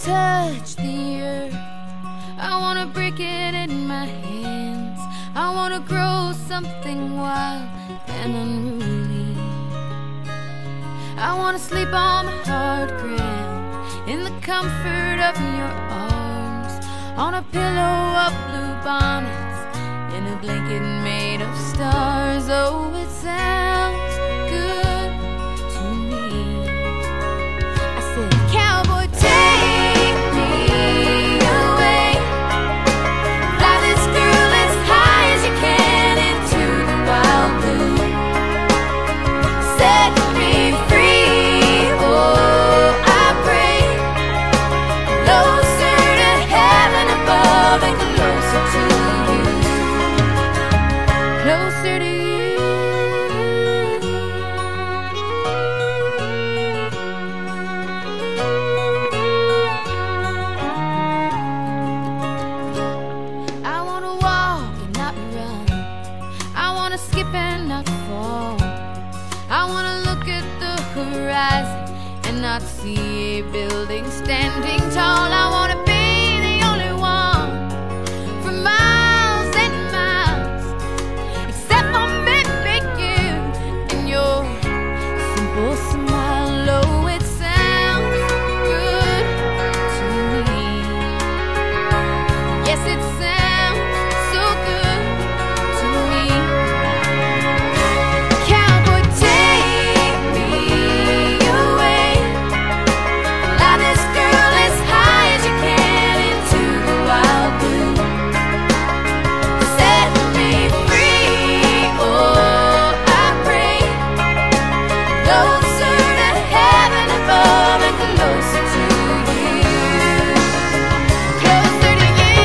touch the earth, I wanna break it in my hands. I wanna grow something wild and unruly. I wanna sleep on the hard ground in the comfort of your arms, on a pillow of blue bonnets, in a blanket made of stars. Oh, it sounds good to me. I said, cowboy, take me away, fly this girl as high as you can into the wild blue, set me free. Oh, I pray, closer to heaven above and closer to you, closer to you. I wanna walk and not run, I wanna skip and not fall, I wanna look at the horizon and not see a building standing tall. I wanna be the only one for miles and miles, except for maybe you and your simple smile. Oh, it sounds good to me. Yes, it sounds so good to me. Cowboy, take me away, fly this girl as high as you can into the wild blue, set me free. Oh, I pray, closer to heaven above and closer to you, closer to you.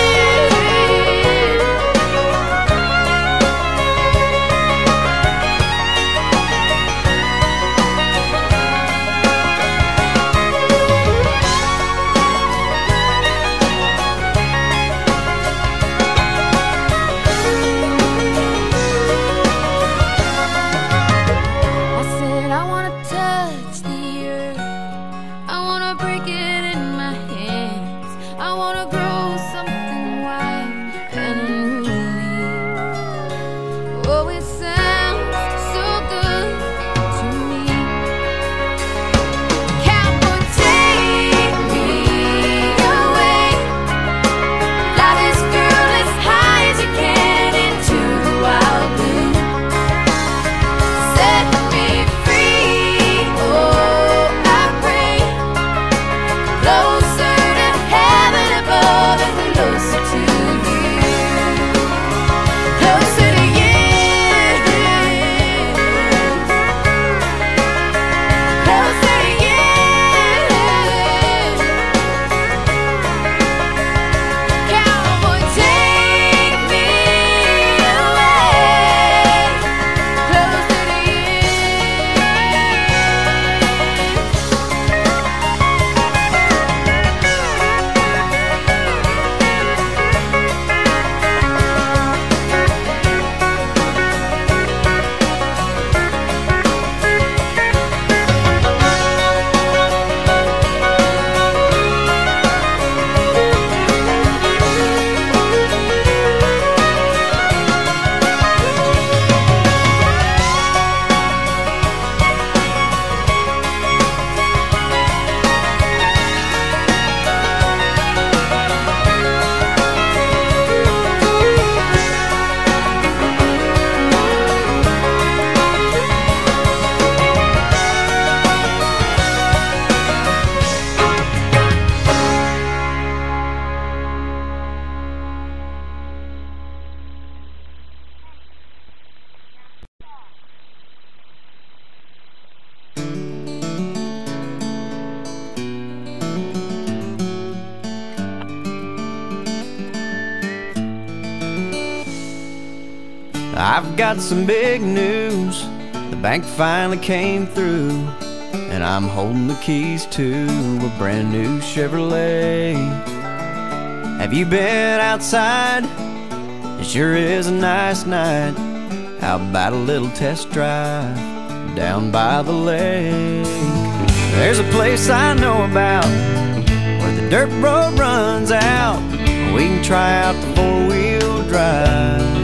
I said, I wanna touch the earth, I wanna break it in my hands, I wanna grow something wild and unruly. Oh, it sounds so good to me. Cowboy, take me away, fly this girl as high as you can into the wild blue, set me free. Oh, I pray, closer to heaven above and closer to you, closer to you, closer to you. Cowboy, take me away, closer to you. I've got some big news. The bank finally came through, and I'm holding the keys to a brand new Chevrolet. Have you been outside? It sure is a nice night. How about a little test drive down by the lake? There's a place I know about where the dirt road runs out, we can try out the four-wheel drive.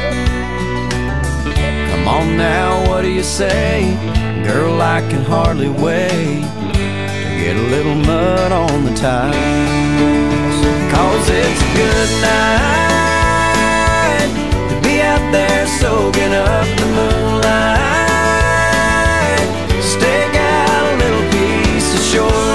Come on now, what do you say? Girl, I can hardly wait to get a little mud on the tires. 'Cause it's a good night to be out there soaking up the moonlight. Stake out a little piece of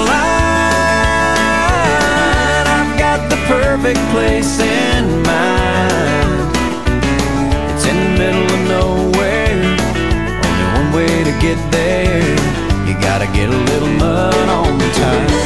shoreline. I've got the perfect place in mind. It's in the middle of nowhere, only one way to get there. You gotta get a little mud on the tires.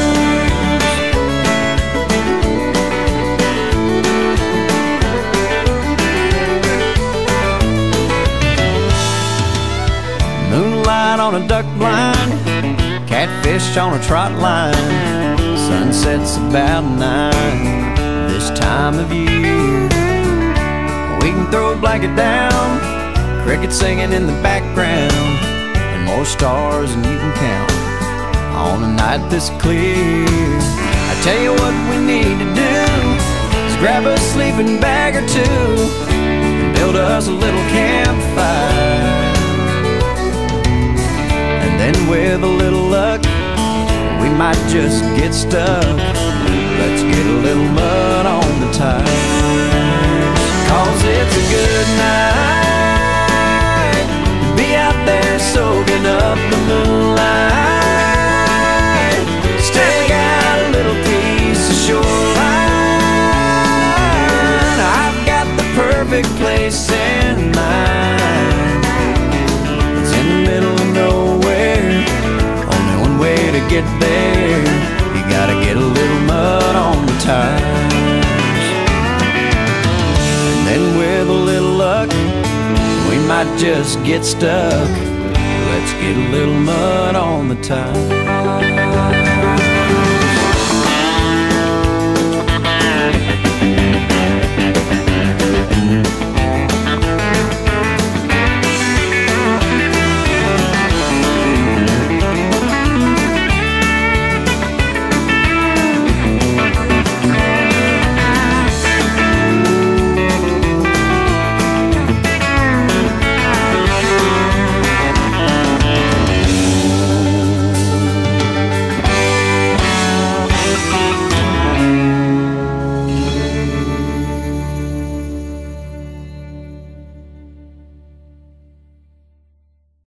Moonlight on a duck blind, catfish on a trot line. Sunset's about 9 this time of year. We can throw a blanket down, crickets singing in the background, and more stars than you can count on a night this clear. I tell you what we need to do is grab a sleeping bag or two and build us a little campfire. And then with a little luck, we might just get stuck. Let's get a little mud on the tires. 'Cause it's a good night to be out there soaking up the moonlight. Stake out a little piece of shoreline. I've got the perfect place in mind. It's in the middle of nowhere, only one way to get there. You gotta get a little mud on the tires. And then with a little luck, we might just get stuck. Let's get a little mud on the tires.